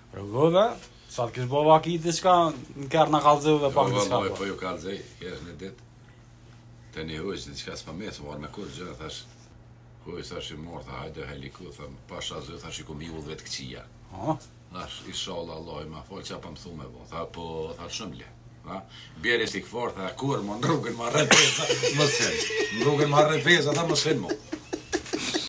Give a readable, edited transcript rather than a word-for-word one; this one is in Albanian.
Rrugove, sa të kish bo vaki diçka në kërë në kalzove pak diçka. Po ju kalzoj, herë në ditë. Të një hojqë diçka s'pa mesë, marrë me kur gjë, thash, hojë thash i morë, tha hajde heliku, tha pasha zë, thash i kom i ullëve të këqia. Thash, inshallah Allah i ma folë qa pa më thume, tha po, tha shëmle. Bjeri si këfor, tha kur, mo në rrugën ma rrën pesa, më s'hen. Në rrugën ma rrën pesa, tha më s'hen mo.